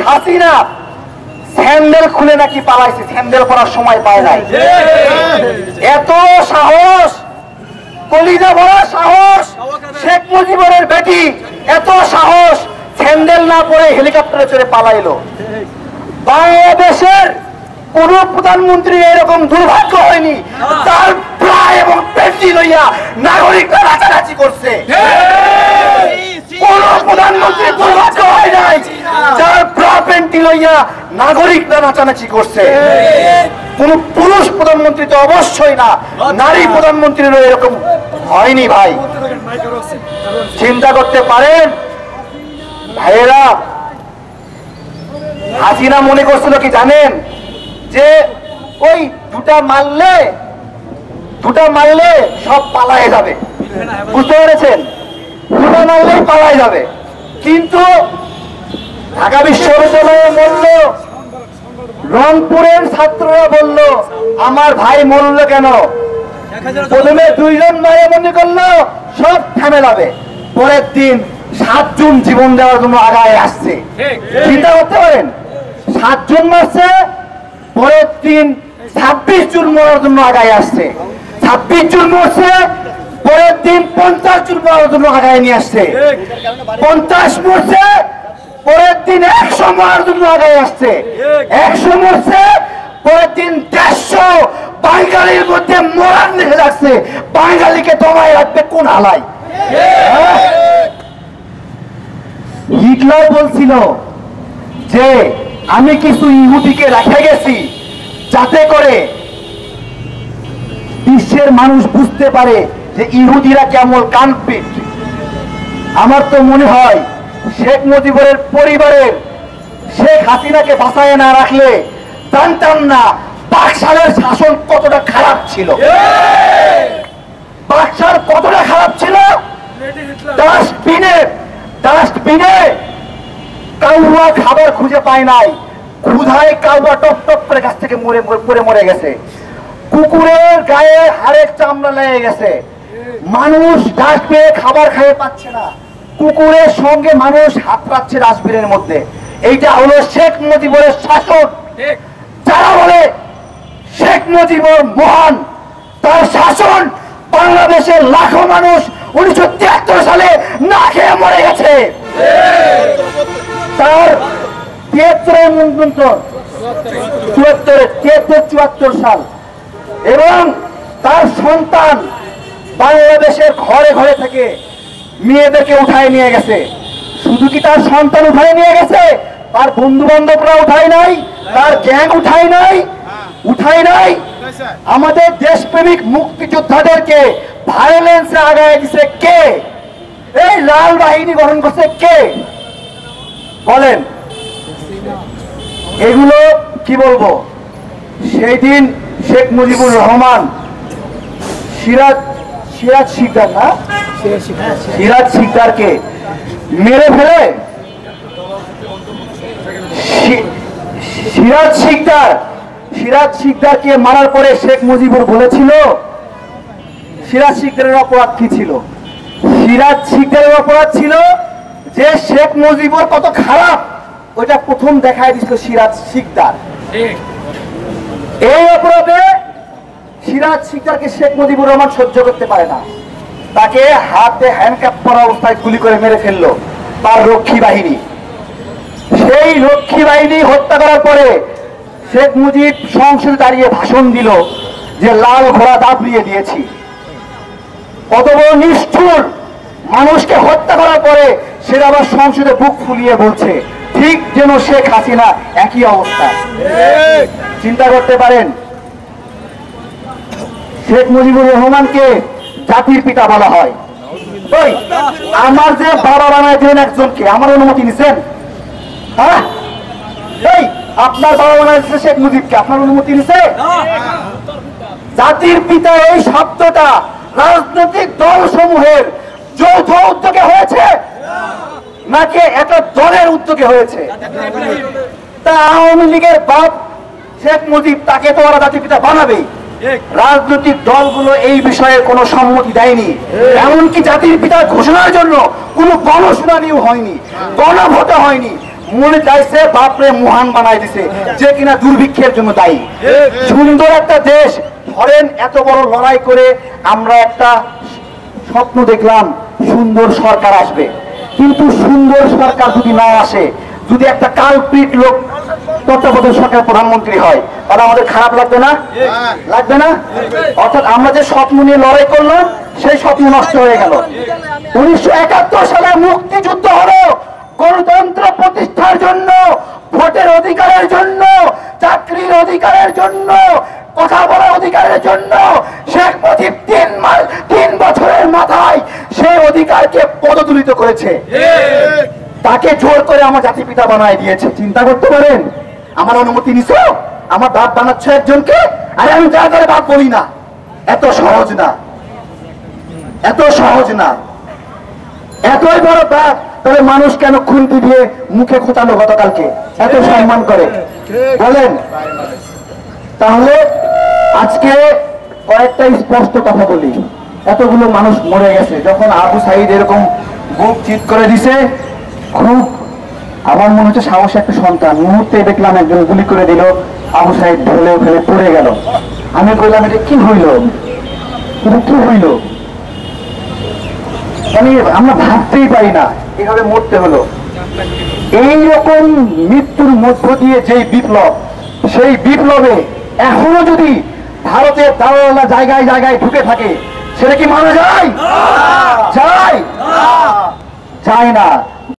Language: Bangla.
হাসিনা স্যান্ডেল খুলে নাকি পালাইছে, স্যান্ডেল পরার সময় পায় নাই। এত সাহস, কলিজা ভরা সাহস শেখ মুজিবের বেটি, এত সাহস স্যান্ডেল না পরে হেলিকপ্টারে চড়ে পালাইলো। বাংলাদেশের কোন প্রধানমন্ত্রী এরকম দুর্ভাগ্য হয়নি তার প্রায় এবং পেন্টি লইয়া নাগরিকরা নাচানাচি করছে। কোন প্রধানমন্ত্রী দুর্ভাগ্য হয় নাই যার প্রায় পেন্টি লইয়া নাগরিকরা নাচানাচি করছে। কোন পুরুষ প্রধানমন্ত্রী তো অবশ্যই না, নারী প্রধানমন্ত্রীরও এরকম হয়নি ভাই। চিন্তা করতে পারেন ভাইয়েরা, হাসিনা মনে করছিল কি জানেন, যে ওই দুটা মারলে সব পালায়ে যাবে, বুঝতে পেরেছেন? দুটা মারলেই পালায়ে যাবে। কিন্তু ঢাকা বিশ্ববিদ্যালয়ে বলল, রংপুরের ছাত্ররা বলল আমার ভাই মরল কেন? প্রথমে 2 জন মারে মনে করলো সব থেমে যাবে, পরের দিন 7 জন জীবন দেওয়ার জন্য আগায় আসছে। চিন্তা করতে পারেন, 7 জন মারছে, পরের দিন 26 জন মরার জন্য আগায় আসছে। 26 জন মরছে, পরের দিন 50 জন মরার জন্য আগায় নিয়ে আসছে। 50 মরছে, পরের দিন 100 মরার জন্য আগায় আসছে। 100 মরছে, পরের দিন 150। বাঙালির মধ্যে মরার লিখে রাখছে, বাঙালিকে দমায় রাখবে কোন হালাই? হিটলার বলছিল যে আমি কিছু ইহুদিকে রেখে গেছি যাতে করে বিশ্বের মানুষ বুঝতে পারে যে ইহুদিরা কেমন কানপিট। আমার তো মনে হয় শেখ মুজিবের পরিবারের শেখ হাসিনাকে বাঁচায় না রাখলে জানতাম না বাকশালের শাসন কতটা খারাপ ছিল। বাকশাল কতটা খারাপ ছিল, ডাস্টবিনে কাউয়া খাবার খুঁজে পায় নাই, ক্ষুধায় কাউয়া টপ টপ করে গাছ থেকে মরে গেছে, কুকুরের গায়ে হাড়ের চামড়া লেগে গেছে, মানুষ ডাস্টবিনে খাবার খেয়ে পাচ্ছে না, কুকুরের সঙ্গে মানুষ হাত পাচ্ছে ডাস্টবিনের মধ্যে। এইটা হলো শেখ মুজিবের শাসন। যারা বলে শেখ মুজিবুর মহান, তার শাসন বাংলাদেশের লাখো মানুষ 1973 সালে না খেয়ে মরে গেছে। তার 73 সাল, এবং তার সন্তান বাংলাদেশের ঘরে ঘরে থেকে মেয়েদেরকে উঠায় নিয়ে গেছে। শুধু কি তার সন্তান উঠায় নিয়ে গেছে, তার বন্ধু বান্ধবরা উঠায় নাই, তার গ্যাং উঠায় নাই, আমাদের দেশপ্রেমিক মুক্তিযোদ্ধাদেরকে ভায়োলেন্সে আগায় দিছে কে? এই লাল বাহিনী গঠন করছে কে বলেন? এগুলো কি বলবো? সেই দিন শেখ মুজিবুর রহমান সিরাজ শিকদারকে মেরে ফেলে, সিরাজ শিকদারকে মারার পরে শেখ মুজিবুর বলেছিল, সিরাজ শিকদারের অপরাধ কি ছিল? সিরাজ শিকদারের অপরাধ ছিল যে শেখ মুজিবুর কত খারাপ, ওইটা প্রথম দেখায় দিছিল সিরাজ শিকদার। এই অপরাধে সিরাজ শিকদারকে শেখ মুজিবুর রহমান সহ্য করতে পারে না, তাকে হাতে হ্যান্ডকাপ পরা অবস্থায় গুলি করে মেরে ফেললো তার রক্ষী বাহিনী। সেই রক্ষী বাহিনী হত্যা করার পরে শেখ মুজিব সংসদে দাঁড়িয়ে ভাষণ দিল যে লাল ঘোড়া দাবড়িয়ে দিয়েছি। কত বড় নিষ্ঠুর! মানুষকে হত্যা করার পরে সেটা আবার সংসদে বুক ফুলিয়ে বলছে, ঠিক যেন শেখ হাসিনা একই অবস্থা। চিন্তা করতে পারেন, শেখ মুজিবুর রহমানকে জাতির পিতা বলা হয়। ওই আমার যে বাবা বানায় দিলেন একজনকে, আমার অনুমতি নিছেন? হ্যাঁ, এই আপনার বাবা বানায় দিচ্ছে শেখ মুজিবকে, আপনার অনুমতি নিছে? জাতির পিতা এই শব্দটা রাজনৈতিক দল সমূহের যৌথ উদ্যোগে হয়েছে নাকি একটা দলের উদ্যোগে হয়েছে? তা আওয়ামী লীগের বাপ শেখ মুজিব, তাকে তো ওরা জাতির পিতা বানাবেই। রাজনৈতিক দলগুলো এই বিষয়ে কোনো সম্মতি দেয়নি, এমনকি জাতির পিতার ঘোষণার জন্য কোনো গণশুনানিও হয়নি, গণভোটও হয়নি। মনে চাইছে বাপরে মহান বানাই দিছে, যে কিনা দুর্ভিক্ষের জন্য দায়ী। সুন্দর একটা দেশ, ধরেন এত বড় লড়াই করে আমরা একটা স্বপ্ন দেখলাম সুন্দর সরকার আসবে, কিন্তু সুন্দর সরকার যদি না আসে, যদি একটা কালপিট লোক তত্ত্বাবধায়ক সরকার প্রধানমন্ত্রী হয়, তাহলে আমাদের খারাপ লাগবে না? লাগবে না? অর্থাৎ আমরা যে স্বপ্ন নিয়ে লড়াই করলাম সেই স্বপ্ন নষ্ট হয়ে গেল। 1971 সালে মুক্তিযুদ্ধ হলো গণতন্ত্র প্রতিষ্ঠার জন্য, ভোটের অধিকারের জন্য, চাকরির অধিকারের জন্য, কথা বলার অধিকারের জন্য। শেখ মুজিব 3 বছরের মাথায় সেই অধিকারকে পদদলিত করেছে, তাকে জোর করে আমার জাতিপিতা বানায় দিয়েছে। চিন্তা করতে পারেন, আমার অনুমতি নিছো, আমার বাপ বানাচ্ছ একজনকে, আরে আমি যা করে বাপ বলি না। এত সহজ না, এত সহজ না। এতই বড় বাপ, তাহলে মানুষ কেন খুন্তি দিয়ে মুখে খোঁচালো গতকালকে, এত সম্মান করে বলেন? তাহলে আজকে কয়েকটা স্পষ্ট কথা বলি। এতগুলো মানুষ মরে গেছে, যখন আবু সাইদ এরকম বুক চিৎ করে দিছে, খুব আমার মনে হচ্ছে সাহসী একটা সন্তান। মুহূর্তে দেখলাম একজন গুলি করে দিল, আবু সাইদ ঢলে ফেলে পড়ে গেল। আমি বললাম এটা কি হইল, এটা কি হইল? মানে আমরা ভাবতেই পারি না এভাবে মরতে হলো। এইরকম মৃত্যুর মধ্য দিয়ে যেই বিপ্লব, সেই বিপ্লবে এখনো যদি ভারতের দালালরা জায়গায় জায়গায় ঢুকে থাকে, সেটা কি মানা যায়? যায়? যায় না।